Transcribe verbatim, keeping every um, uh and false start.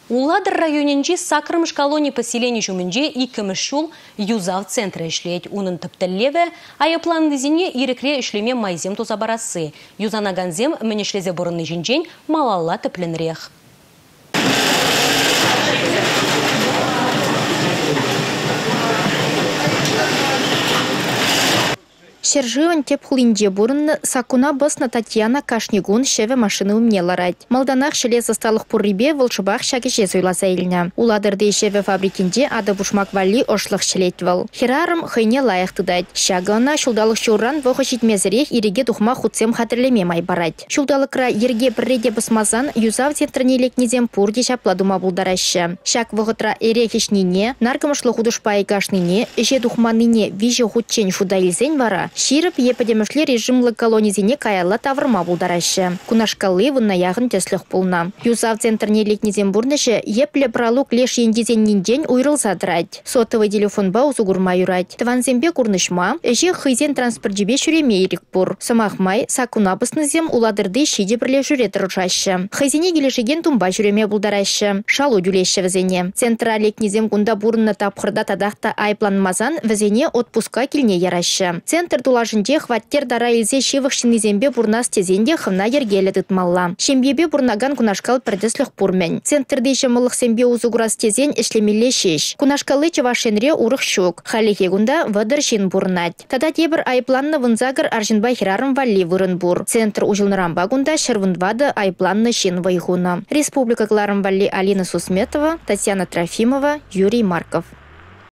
Уладыр районенде Сакрымыш колония поселение жумынже икімішшул юзав центрі ішлейд. Унын тіптіллеві аяпланды зіне ирекре ішлеме майзем тоза барасы. Юзанаганзем мінешлезе бұрынны жінжен малалла тіпленрех. Шерживан теп хулинде бурын сакуна басна Татьяна Кашнигун шеве машины умнеларать. Малданах шеле засталых пуррибе волшыбах шагеше зойласа илня. Уладырды шеве фабрикинде ады бушмак валли ошлых шелетвал. Хирарым хайне лайық тыдать. Шагана шулдалық шурран вохы шитмезірех иреге тухма хутсем хатырлеме май барать. Шулдалықра ерге бірреде басмазан юзав центрнелек незем пурде шапладума булдарашы. Шак вохытра ерехешнине, наркомышлы худышпай гашнине, эше тухманыне виже хутчен шудаилзен вара. Ширып епадемышле режимлы колонизине каялла тавырма булдарашы. Кунашкалы вынна яғын тесліх пулна. Юзав центрне лекнезен бурнышы епле пралук леш ендезен нинден уйрылса драть. Сотовый телефон ба узугурма юрать. Тванзембе курнышма, эже хызен транспортжебе шүреме ерік бур. Самахмай сакуна баснызем уладырды шиде бірле жүре тұрышашы. Хызене келешеген тумба жүреме булдарашы. Шалу дюлеші візене. Центра лекнезем кунда бурынна тапқырда тадақта айпланмазан візене отпуска келне ярашы. Центр тулашынде хваттер дара илзе шивых шинезембе бурнас тезенде хымна ергелі тытмалла. Шембебе бурнаган кунашкал пірдіслік пурмен. Центрде шымылық сембе узугурас тезен ішлемелі шеш. Кунашкалы чывашенре урық шук. Халихе гунда вадыр шин бурнать. Тада тебір айпланны вынзагыр аржинбай хирарым валли вырын бур. Центр ужылнырамба гунда шырвынвады айпланны шин вайхуна. Республика Кларым валли Алина Сусметова, Татьяна Трофимова, Юрий Марков.